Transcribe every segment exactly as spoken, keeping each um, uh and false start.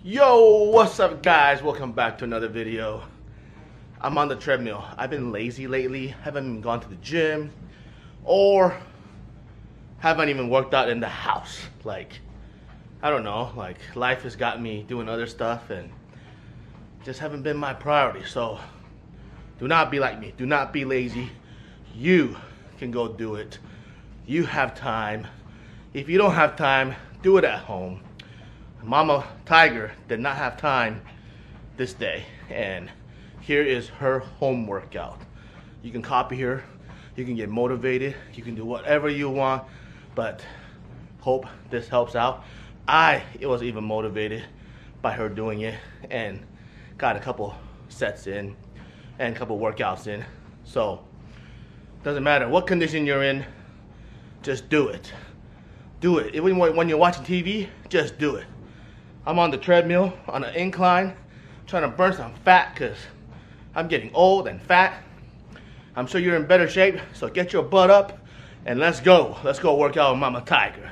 Yo, what's up guys? Welcome back to another video. I'm on the treadmill. I've been lazy lately. Haven't even gone to the gym or haven't even worked out in the house. Like, I don't know, like life has got me doing other stuff and just haven't been my priority. So do not be like me. Do not be lazy. You can go do it. You have time. If you don't have time, do it at home. Mama Tiger did not have time this day, and here is her home workout. You can copy her, you can get motivated, you can do whatever you want, but hope this helps out. I was even motivated by her doing it and got a couple sets in and a couple workouts in. So doesn't matter what condition you're in, just do it. Do it. Even when you're watching T V, just do it. I'm on the treadmill on an incline trying to burn some fat because I'm getting old and fat. I'm sure you're in better shape, so get your butt up and let's go. Let's go work out with Mama Tiger.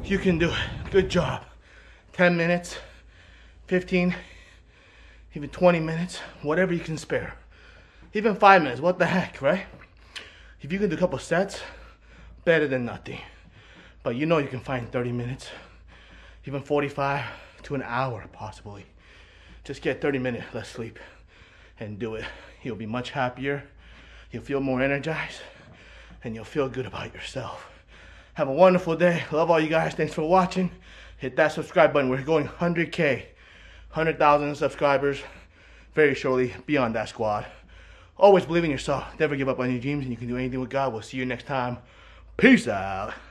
You can do it. Good job. ten minutes, fifteen, even twenty minutes, whatever you can spare. Even five minutes, what the heck, right? If you can do a couple sets, better than nothing. But you know you can find thirty minutes, even forty-five to an hour possibly. Just get thirty minutes less sleep and do it. You'll be much happier, you'll feel more energized, and you'll feel good about yourself. Have a wonderful day. Love all you guys. Thanks for watching. Hit that subscribe button. We're going one hundred K, one hundred thousand subscribers very shortly. Be on that squad. Always believe in yourself. Never give up on your dreams, and you can do anything with God. We'll see you next time. Peace out.